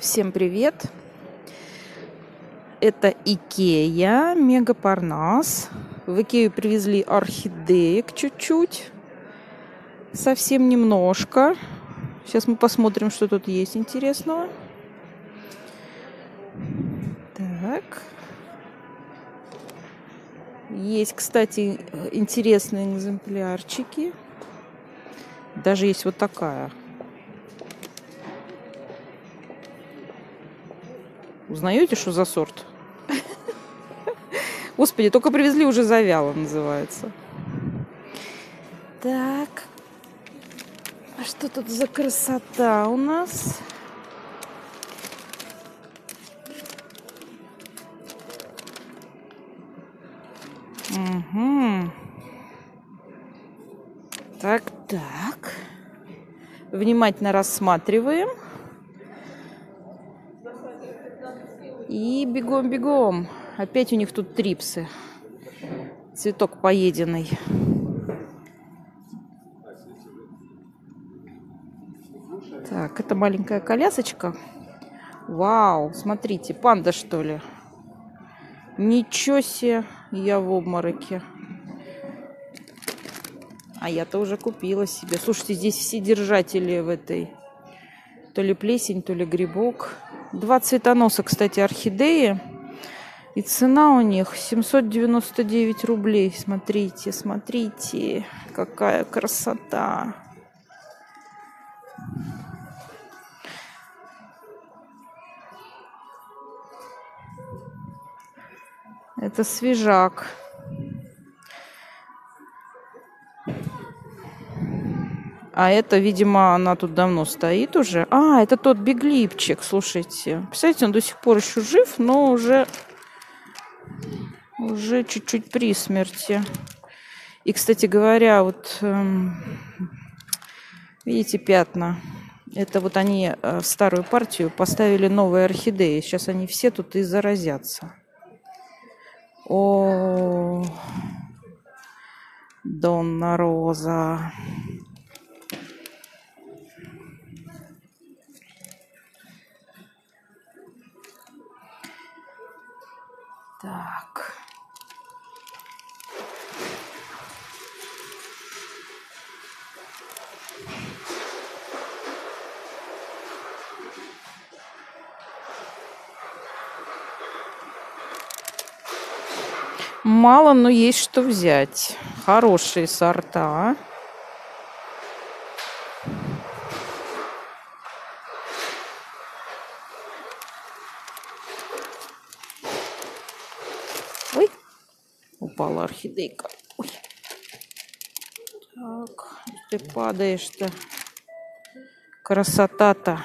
Всем привет! Это Икея, Мегапарнас. В Икею привезли орхидеек чуть-чуть. Совсем немножко. Сейчас мы посмотрим, что тут есть интересного. Так. Есть, кстати, интересные экземплярчики. Даже есть вот такая. Узнаете, что за сорт? Господи, только привезли, уже завяло, называется. Так. А что тут за красота у нас? Угу. Так. Внимательно рассматриваем. И бегом. Опять у них тут трипсы. Цветок поеденный. Так, это маленькая колясочка. Вау, смотрите, панда, что ли? Ничего себе, я в обмороке. А я-то уже купила себе. Слушайте, здесь все держатели в этой. То ли плесень, то ли грибок. 2 цветоноса, кстати, орхидеи. И цена у них 799 рублей. Смотрите, какая красота. Это свежак. А это, видимо, она тут давно стоит уже. А, это тот биглипчик, слушайте. Представляете, он до сих пор еще жив, но уже чуть-чуть при смерти. И, кстати говоря, вот видите пятна? Это вот они в старую партию поставили новые орхидеи. Сейчас они все тут и заразятся. О, Донна Роза. Так. Мало, но есть что взять. Хорошие сорта. Ой, упала орхидейка. Ой. Так, ты падаешь-то. Красота-то.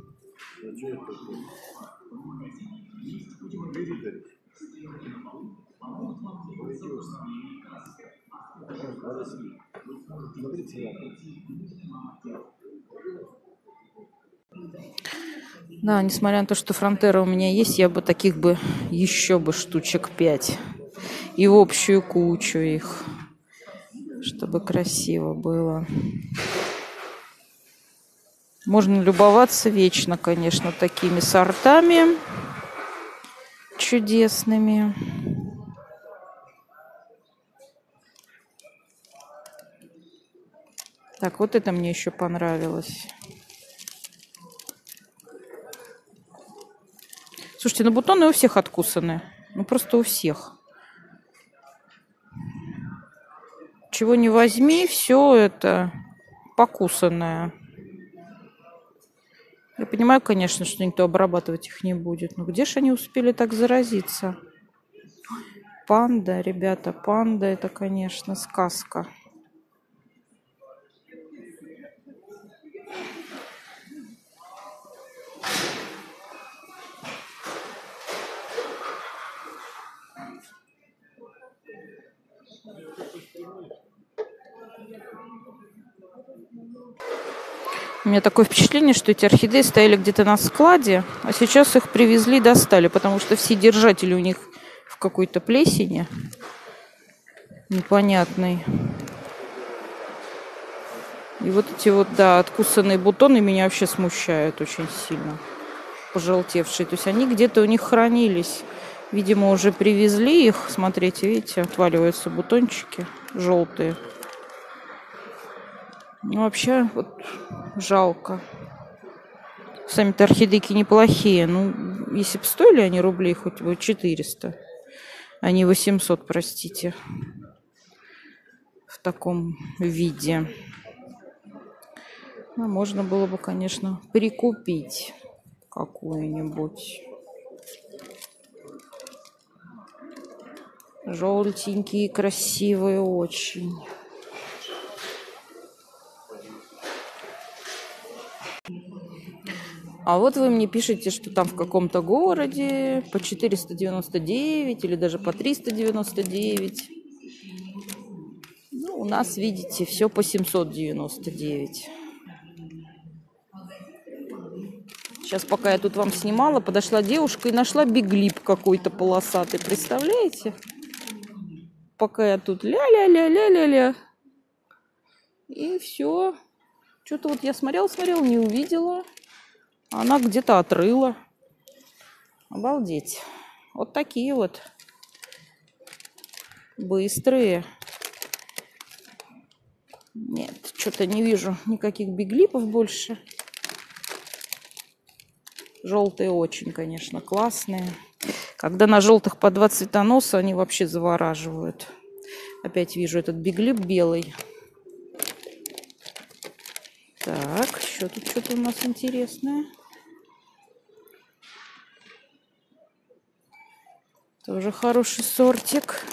Да, несмотря на то, что фронтера у меня есть, я бы таких бы еще бы штучек 5. И в общую кучу их, чтобы красиво было. Можно любоваться вечно, конечно, такими сортами чудесными. Так, вот это мне еще понравилось. Слушайте, ну бутоны у всех откусаны. Ну просто у всех. Чего не возьми, все это покусанное. Я понимаю, конечно, что никто обрабатывать их не будет. Но где же они успели так заразиться? Панда, ребята, панда — это, конечно, сказка. У меня такое впечатление, что эти орхидеи стояли где-то на складе, а сейчас их привезли и достали, потому что все держатели у них в какой-то плесени непонятной. И вот эти вот, да, откусанные бутоны меня вообще смущают очень сильно. пожелтевшие. То есть они где-то у них хранились. Видимо, уже привезли их. Смотрите, видите, отваливаются бутончики желтые. Ну, вообще, вот, жалко. Сами-то орхидейки неплохие. Ну, если бы стоили они рублей хоть бы 400, а не 800, простите, в таком виде. Ну, можно было бы, конечно, прикупить какую-нибудь. Желтенькие, красивые очень. А вот вы мне пишете, что там в каком-то городе по 499 или даже по 399. Ну, у нас, видите, все по 799. Сейчас, пока я тут вам снимала, подошла девушка и нашла биглип какой-то полосатый. Представляете? Пока я тут ля-ля-ля-ля-ля-ля. И все. Что-то вот я смотрела, не увидела. Она где-то отрыла. Обалдеть. Вот такие вот быстрые. Нет, что-то не вижу никаких биглипов больше. Желтые очень, конечно, классные. Когда на желтых по 2 цветоноса, они вообще завораживают. Опять вижу этот биглип белый. Так, еще тут что-то у нас интересное. Тоже хороший сортик.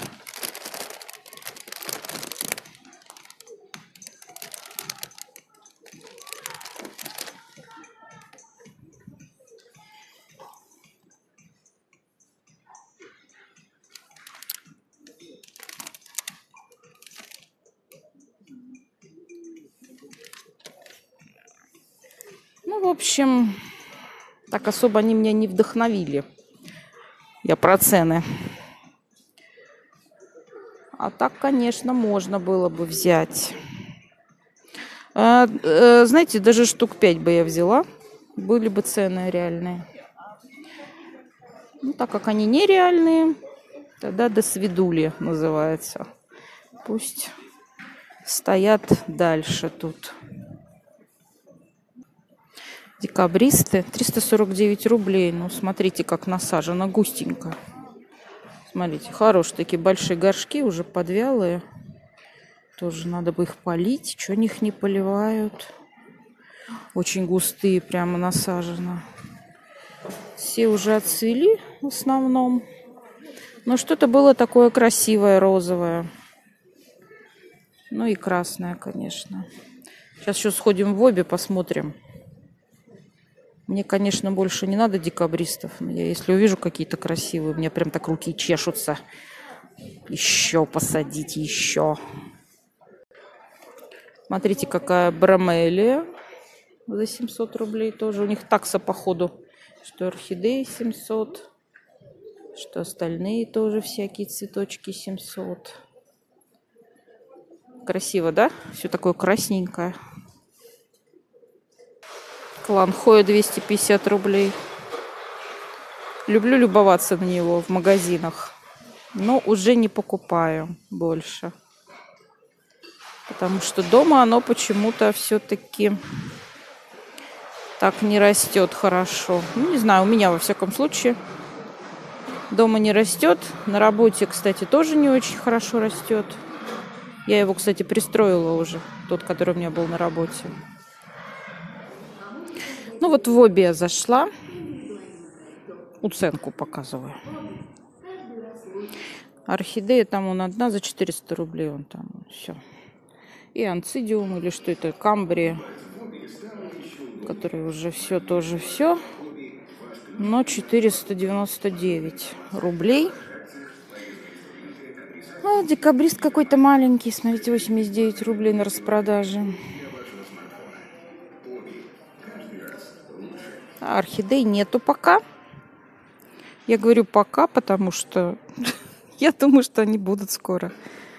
Ну, в общем, так особо они меня не вдохновили. Я про цены. А так, конечно, можно было бы взять. Знаете, даже штук 5 бы я взяла. Были бы цены реальные. Ну, так как они нереальные, тогда до свидули называется. Пусть стоят дальше тут. Декабристы 349 рублей. Ну, смотрите, как насажено густенько. Смотрите, хорошие такие большие горшки, уже подвялые. Тоже надо бы их полить. Чего них не поливают? Очень густые, прямо насажено. Все уже отцвели в основном. Но что-то было такое красивое, розовое. Ну и красное, конечно. Сейчас еще сходим в обе, посмотрим. Мне, конечно, больше не надо декабристов. Но я, если увижу какие-то красивые, у меня прям так руки чешутся. Еще посадить, еще. Смотрите, какая бромелия. За 700 рублей тоже. У них такса, походу. Что орхидеи 700. Что остальные тоже всякие цветочки 700. Красиво, да? Все такое красненькое. Ланхоя 250 рублей. Люблю любоваться на него в магазинах. Но уже не покупаю больше. Потому что дома оно почему-то все-таки так не растет хорошо. Ну, не знаю, у меня во всяком случае дома не растет. На работе, кстати, тоже не очень хорошо растет. Я его, кстати, пристроила уже. Тот, который у меня был на работе. Ну вот в обе я зашла. Уценку показываю. Орхидея там он одна за 400 рублей. Он там все. И анцидиум, или что это, камбрия. Который уже все, тоже все. Но 499 рублей. А, декабрист какой-то маленький. Смотрите, 89 рублей на распродаже. А орхидей нету пока. Я говорю пока, потому что я думаю, что они будут скоро.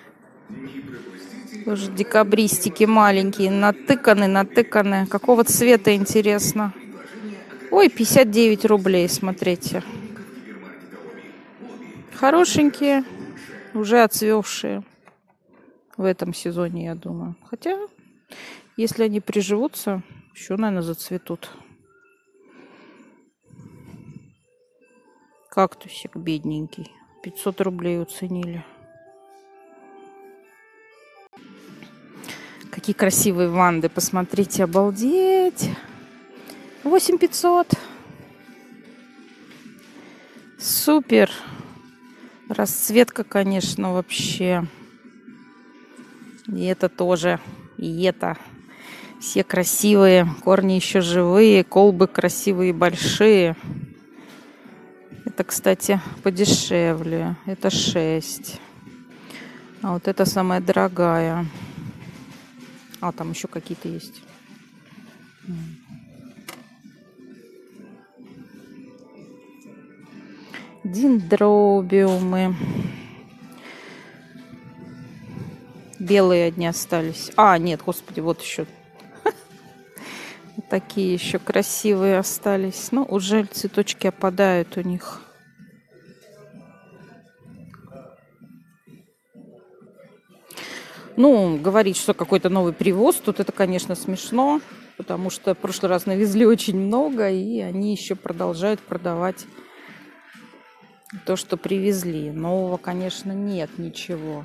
Тоже декабристики маленькие, натыканы. Какого цвета, интересно? Ой, 59 рублей, смотрите. Хорошенькие, уже отцвевшие в этом сезоне, я думаю. Хотя, если они приживутся, еще, наверное, зацветут. Кактусик бедненький. 500 рублей уценили. Какие красивые ванды. Посмотрите, обалдеть. 8500. Супер. Расцветка, конечно, вообще. И это тоже. И это. Все красивые. Корни еще живые. Колбы красивые, большие. Это, кстати, подешевле. Это 6. А вот это самая дорогая. А, там еще какие-то есть. Дендробиумы. Белые одни остались. А, нет, господи, вот еще. Такие еще красивые остались. Ну, уже цветочки опадают у них. Ну, говорить, что какой-то новый привоз, тут это, конечно, смешно, потому что в прошлый раз навезли очень много, и они еще продолжают продавать то, что привезли. Нового, конечно, нет ничего.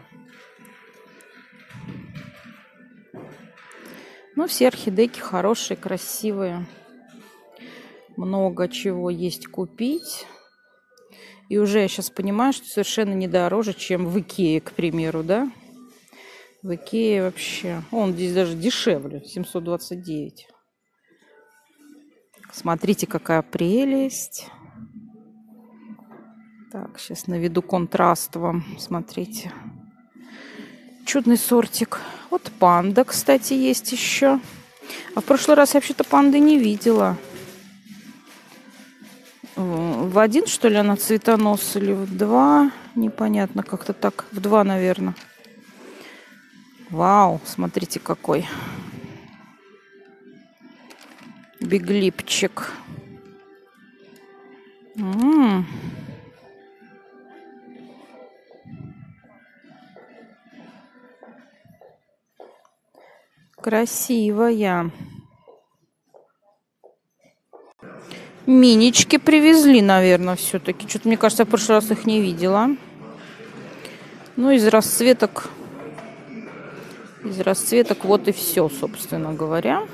Но все орхидейки хорошие, красивые. Много чего есть купить. И уже я сейчас понимаю, что совершенно не дороже, чем в Икее, к примеру, да? В Икее вообще... Он здесь даже дешевле, 729. Смотрите, какая прелесть. Так, сейчас наведу контраст вам. Смотрите. Чудный сортик. Вот панда, кстати, есть еще. А в прошлый раз я вообще-то панды не видела. В один, что ли, она цветонос или в два? Непонятно, как-то так. В два, наверное. Вау, смотрите, какой. Биглипчик. Красивая. Минички привезли, наверное, все-таки. Что-то, мне кажется, я в прошлый раз их не видела. Ну, из расцветок вот и все, собственно говоря.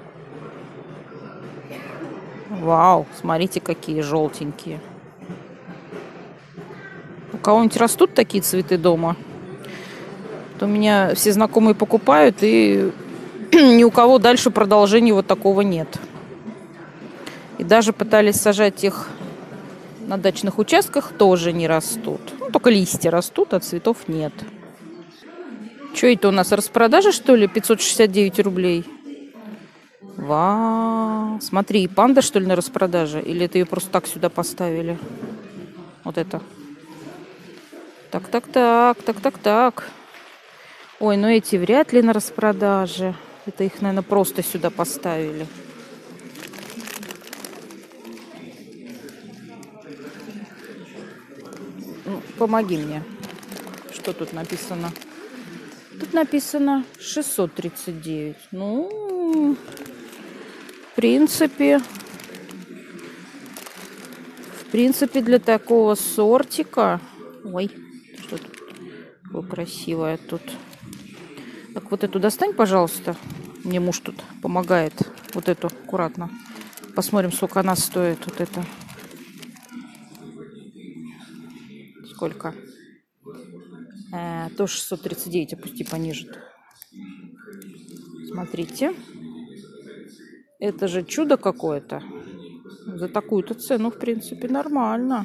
Вау, смотрите, какие желтенькие. У кого-нибудь растут такие цветы дома? У меня все знакомые покупают, и ни у кого дальше продолжения вот такого нет. И даже пытались сажать их на дачных участках, тоже не растут. Ну, только листья растут, а цветов нет. Что это у нас, распродажа, что ли? 569 рублей. Вау. Смотри, панда, что ли, на распродаже? Или это ее просто так сюда поставили? Вот это. Так. Ой, ну эти вряд ли на распродаже. Это их, наверное, просто сюда поставили. Ну, помоги мне. Что тут написано? Тут написано 639. Ну, в принципе, для такого сортика... Ой, что тут? Какое красивое тут. Так, вот эту достань, пожалуйста. Мне муж тут помогает. Вот эту аккуратно. Посмотрим, сколько она стоит. Вот это. Сколько? То 639. Опусти пониже. Смотрите. Это же чудо какое-то. За такую-то цену, в принципе, нормально.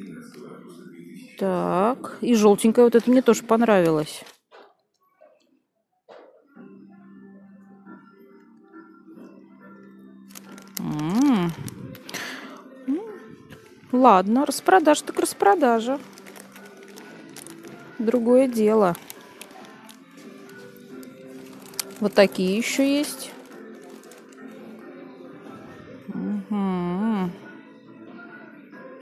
Так. И желтенькая вот это мне тоже понравилось. Ладно, распродажа так распродажа. Другое дело. Вот такие еще есть. Угу.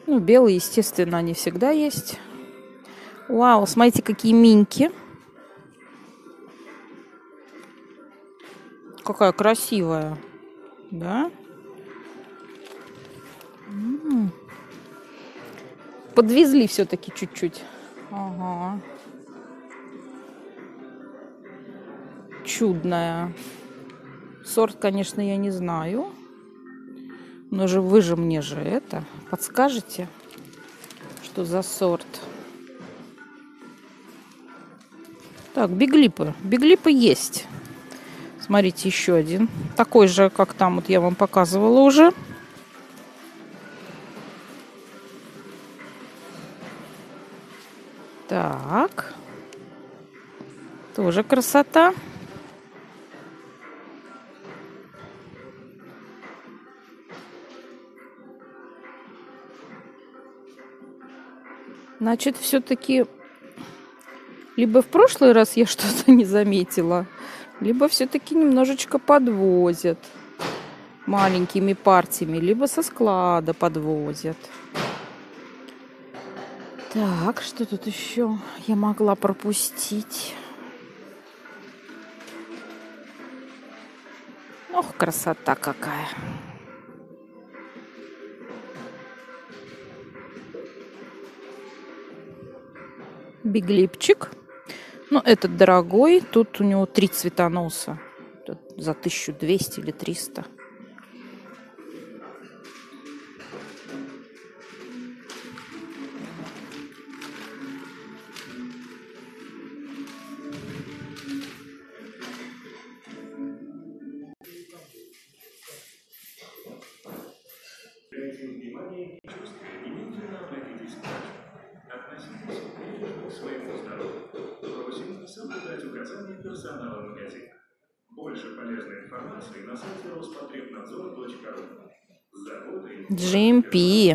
Ну, белые, естественно, они всегда есть. Вау, смотрите, какие миньки. Какая красивая. Да? Подвезли все-таки чуть-чуть. Ага. Чудная. Сорт, конечно, я не знаю. Но же вы же мне же это подскажете, что за сорт. Так, биглипы. Биглипы есть. Смотрите, еще один. Такой же, как там вот я вам показывала уже. Так. Тоже красота. Значит, все-таки либо в прошлый раз я что-то не заметила, либо все-таки немножечко подвозят маленькими партиями, либо со склада подвозят. Так, что тут еще я могла пропустить? Ох, красота какая! Биглипчик. Ну, этот дорогой. Тут у него 3 цветоноса. Тут за 1200 или 300. Относитесь бережно к своему здоровью. Просим соблюдать указания персонала магазина. Больше полезной информации на сайте Роспотребнадзор.ру. GMP.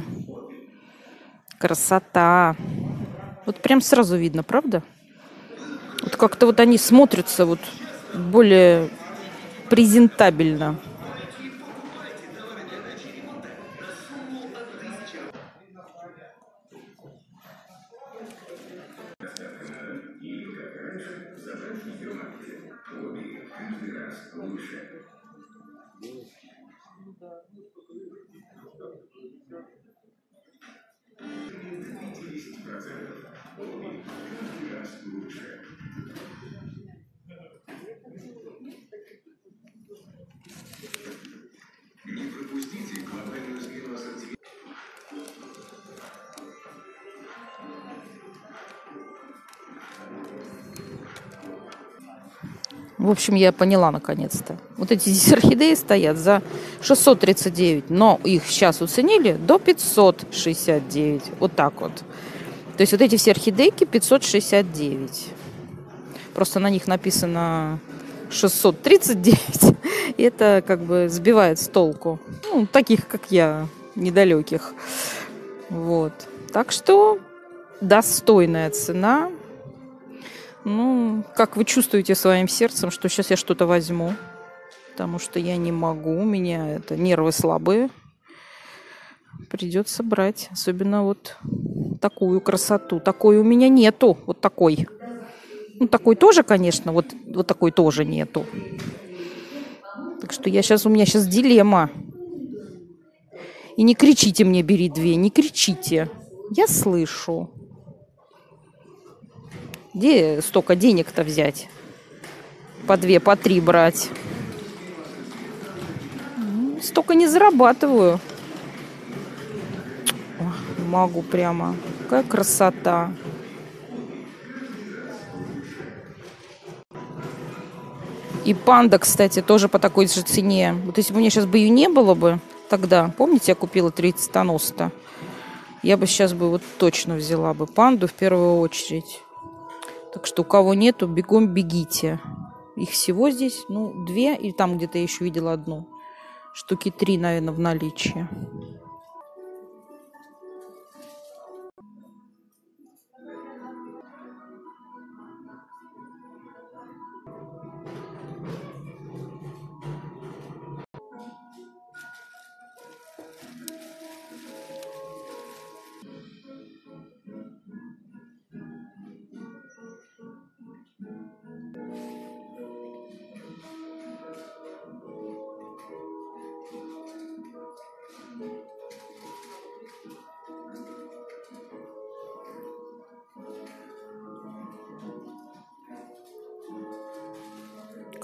Красота. Вот прям сразу видно, правда? Вот как-то вот они смотрятся вот более презентабельно. В общем, я поняла наконец-то. Вот эти здесь орхидеи стоят за 639, но их сейчас уценили до 569. Вот так вот. То есть вот эти все орхидейки 569. Просто на них написано 639. И это как бы сбивает с толку. Ну, таких, как я, недалеких. Вот. Так что достойная цена. Ну, как вы чувствуете своим сердцем, что сейчас я что-то возьму, потому что я не могу, у меня это нервы слабые. Придется брать, особенно вот такую красоту. Такой у меня нету, вот такой. Ну, такой тоже, конечно, вот такой тоже нету. Так что у меня сейчас дилемма. И не кричите мне, бери 2, не кричите. Я слышу. Где столько денег-то взять? По 2, по 3 брать. Столько не зарабатываю. О, не могу прямо. Какая красота. И панда, кстати, тоже по такой же цене. Вот если бы у меня сейчас бы ее не было бы, тогда, помните, я купила 30 цветоноса? Я бы сейчас бы вот точно взяла бы панду в первую очередь. Так что у кого нету, бегом бегите. Их всего здесь, 2, и там где-то я еще видела одну. Штуки 3, наверное, в наличии.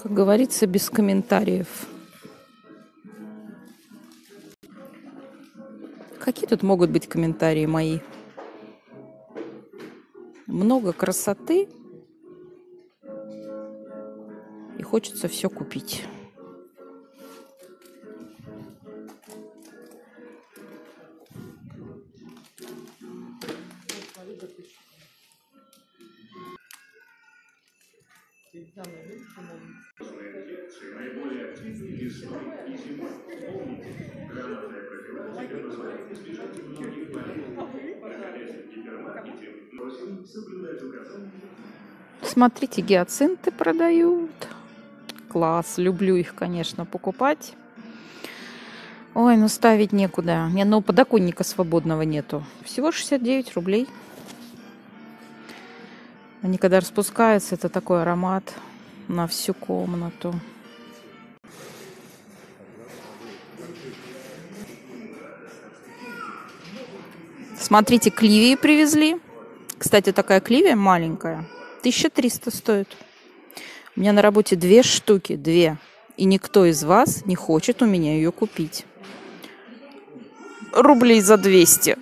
Как говорится, без комментариев. Какие тут могут быть комментарии мои? Много красоты. И хочется все купить. Наиболее активны весной и зимой. Помните, грамотная профилактика позволяет избежать многих болезней. Находясь в гипермаркете, просим соблюдать указания. Смотрите, гиацинты продают. Класс, люблю их, конечно, покупать. Ой, ну ставить некуда. Ни одного подоконника свободного нету. Всего 69 рублей. Они когда распускаются, это такой аромат на всю комнату. Смотрите, кливии привезли. Кстати, такая кливия маленькая. 1300 стоит. У меня на работе 2 штуки. 2. И никто из вас не хочет у меня ее купить. Рублей за 200.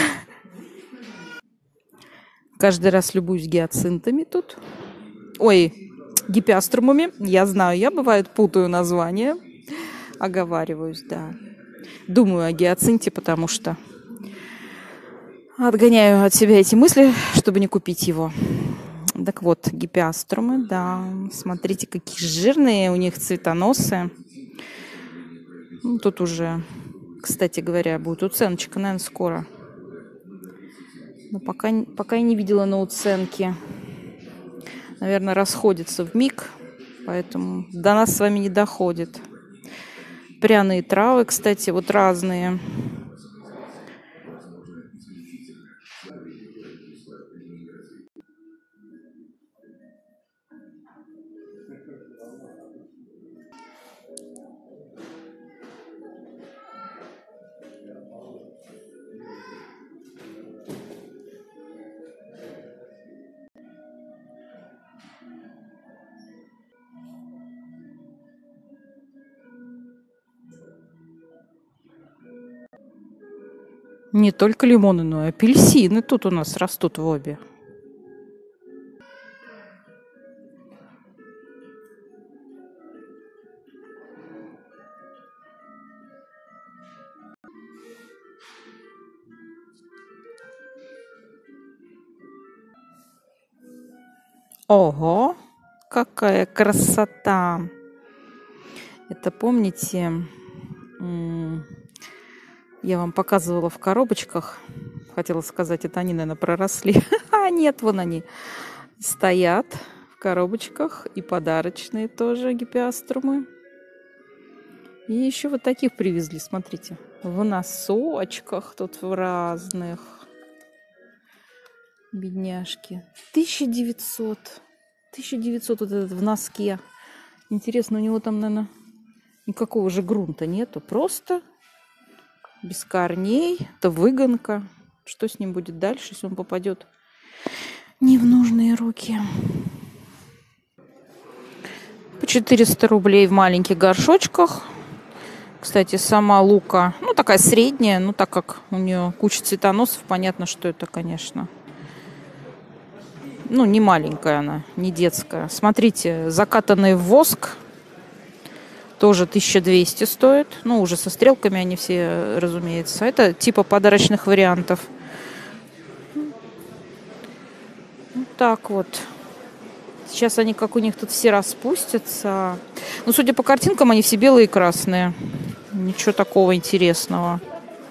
Каждый раз любуюсь гиацинтами тут. Ой, гипиаструмами. Я знаю, я бывает путаю названия. Оговариваюсь, да. Думаю о гиацинте, потому что отгоняю от себя эти мысли, чтобы не купить его. Так вот, гипиаструмы, да. Смотрите, какие жирные у них цветоносы. Ну, тут уже, кстати говоря, будет уценочка, наверное, скоро. Но пока я не видела на уценке. Наверное, расходится в миг, поэтому до нас с вами не доходит. Пряные травы, кстати, вот разные. Не только лимоны, но и апельсины тут у нас растут в обе. Ого, какая красота! Это помните, я вам показывала в коробочках. Хотела сказать, это они, наверное, проросли. А нет, вон они стоят в коробочках. И подарочные тоже гипиаструмы. И еще вот таких привезли, смотрите. В носочках тут в разных. Бедняжки. 1900. 1900 вот этот в носке. Интересно, у него там, наверное, никакого же грунта нету. Просто без корней. Это выгонка. Что с ним будет дальше, если он попадет не в нужные руки? По 400 рублей в маленьких горшочках. Кстати, сама лука, ну, такая средняя. Ну, так как у нее куча цветоносов, понятно, что это, конечно, ну, не маленькая она, не детская. Смотрите, закатанный в воск. Тоже 1200 стоит. Ну, уже со стрелками они все, разумеется. Это типа подарочных вариантов. Вот так вот. Сейчас они, как у них тут все распустятся. Ну, судя по картинкам, они все белые и красные. Ничего такого интересного.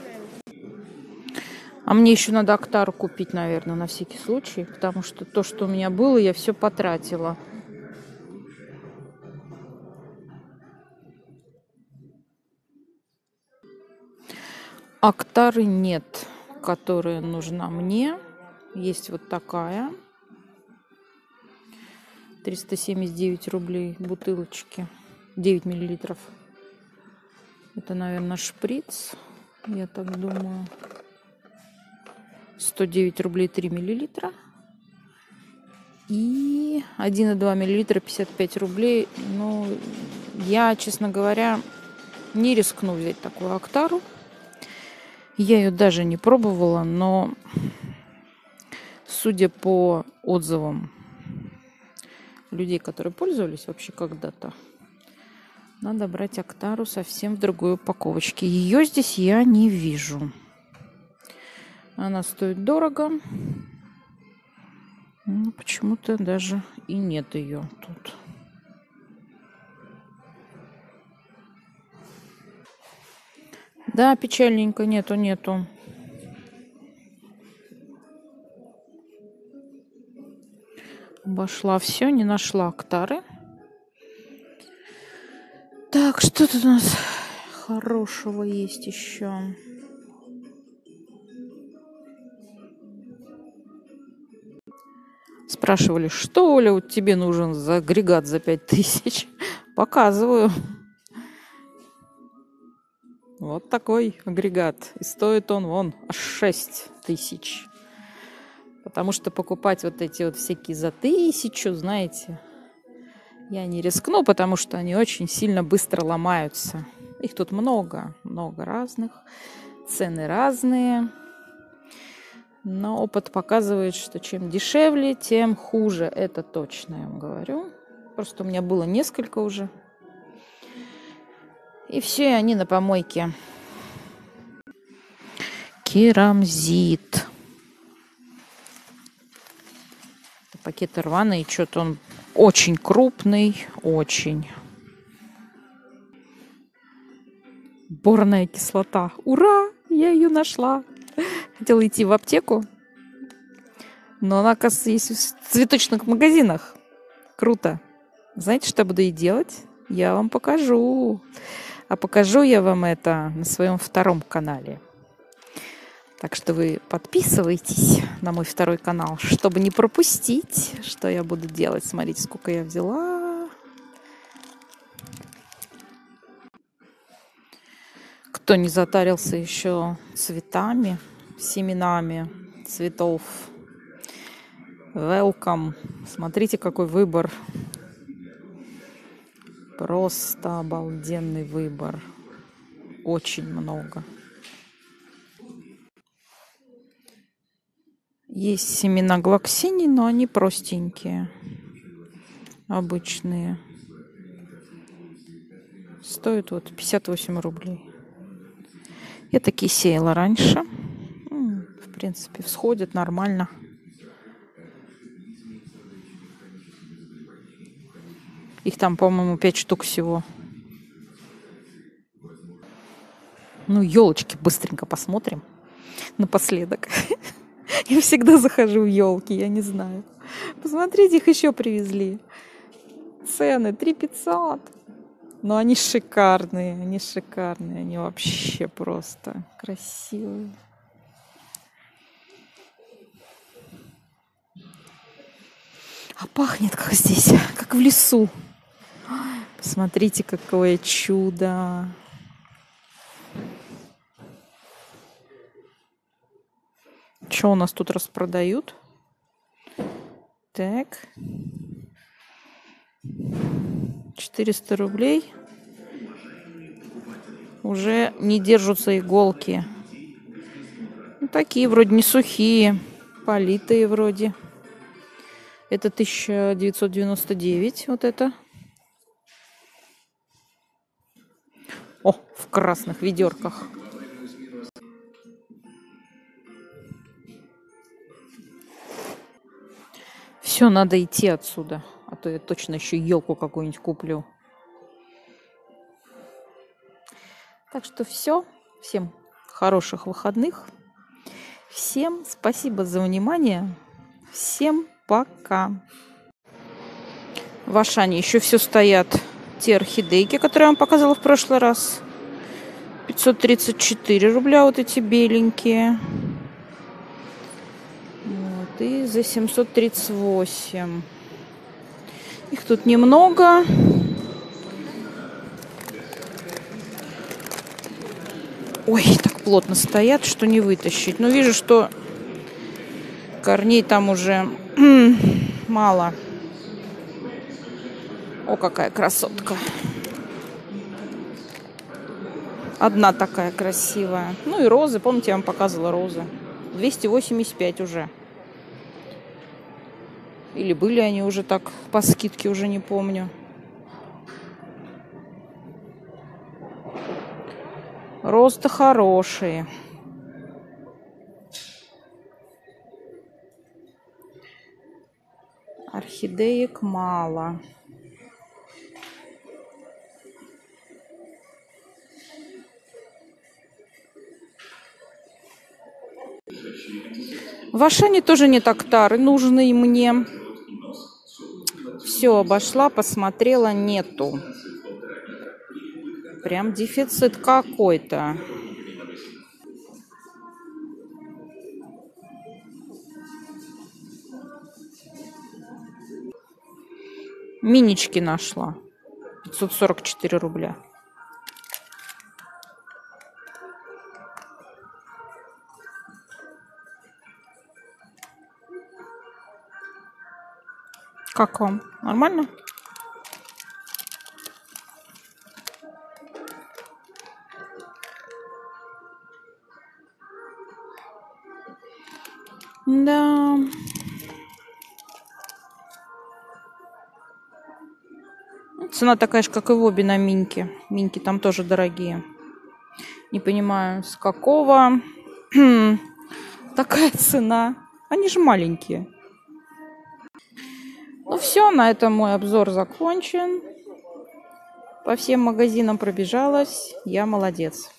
А мне еще надо Актару купить, наверное, на всякий случай. Потому что то, что у меня было, я все потратила. Актары нет, которая нужна мне. Есть вот такая. 379 рублей бутылочки. 9 миллилитров. Это, наверное, шприц. Я так думаю. 109 рублей 3 миллилитра. И 1,2 миллилитра 55 рублей. Ну, я, честно говоря, не рискну взять такую Актару. Я ее даже не пробовала, но судя по отзывам людей, которые пользовались вообще когда-то, надо брать Актару совсем в другой упаковочке. Ее здесь я не вижу. Она стоит дорого. Ну, почему-то даже и нет ее тут. Да, печальненько, нету. Обошла все, не нашла Актары. Так, что тут у нас хорошего есть еще? Спрашивали, что, Оля, вот тебе нужен за агрегат за 5000? Показываю. Вот такой агрегат. И стоит он вон аж 6000. Потому что покупать вот эти вот всякие за 1000, знаете, я не рискну, потому что они очень сильно быстро ломаются. Их тут много разных. Цены разные. Но опыт показывает, что чем дешевле, тем хуже. Это точно, я вам говорю. Просто у меня было несколько уже. И все они на помойке. Керамзит. Пакет рваный, что-то он очень крупный, очень. Борная кислота. Ура! Я ее нашла. Хотела идти в аптеку, но она, оказывается, есть в цветочных магазинах. Круто. Знаете, что я буду и делать? Я вам покажу. А покажу я вам это на своем втором канале. Так что вы подписывайтесь на мой второй канал, чтобы не пропустить, что я буду делать. Смотрите, сколько я взяла. Кто не затарился еще цветами, семенами цветов, welcome. Смотрите, какой выбор. Просто обалденный выбор. Очень много. Есть семена глоксинии, но они простенькие. Обычные. Стоят вот 58 рублей. Я такие сеяла раньше. В принципе, всходят нормально. Их там, по-моему, 5 штук всего. Ну, елочки быстренько посмотрим. Напоследок. Я всегда захожу в елки, я не знаю. Посмотрите, их еще привезли. Цены 3500. Но они шикарные, они вообще просто красивые. А пахнет как здесь, как в лесу. Посмотрите, какое чудо. Что у нас тут распродают? Так. 400 рублей. Уже не держатся иголки. Ну, такие вроде не сухие. Политые вроде. Это 1999. Вот это. О, в красных ведерках. Все, надо идти отсюда. А то я точно еще елку какую-нибудь куплю. Так что все. Всем хороших выходных. Всем спасибо за внимание. Всем пока. В Ашане еще все стоят те орхидейки, которые я вам показала в прошлый раз. 534 рубля вот эти беленькие. Вот, и за 738. Их тут немного. Ой, так плотно стоят, что не вытащить. Но вижу, что корней там уже мало. О, какая красотка. Одна такая красивая. Ну и розы. Помните, я вам показывала розы. 285 уже. Или были они уже так по скидке, уже не помню. Розы-то хорошие. Орхидеек мало. В Ашане тоже не тактары нужны мне. Все обошла, посмотрела, нету. Прям дефицит какой-то. Минички нашла. 544 рубля. Как вам? Нормально? Да. Цена такая же, как и в обе на Миньке. Миньки там тоже дорогие. Не понимаю, с какого такая цена. Они же маленькие. Ну все, на этом мой обзор закончен. По всем магазинам пробежалась. Я молодец.